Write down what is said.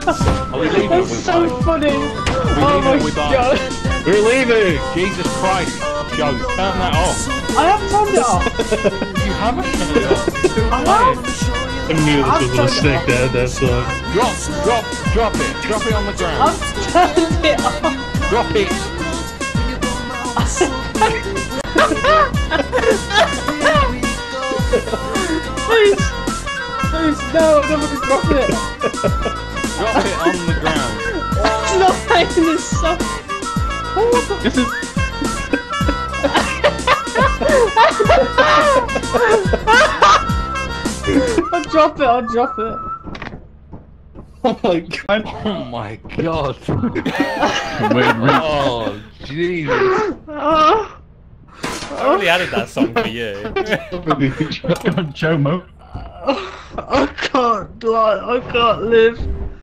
Are we leaving? That's so funny. Oh my god. We're leaving! Jesus Christ, Joe, turn that off. I have turned it off. You haven't turned it off. I have. I knew this was a mistake, Dad, that's why. Drop it on the ground. I've turned it off. Drop it. Please, no, nobody drop it. Drop it on the ground. It's not making this so. This is... I'll drop it. Oh my god. Oh my god. Wait, Oh, Jesus. I really added that song for you. Joe Mo. I can't live.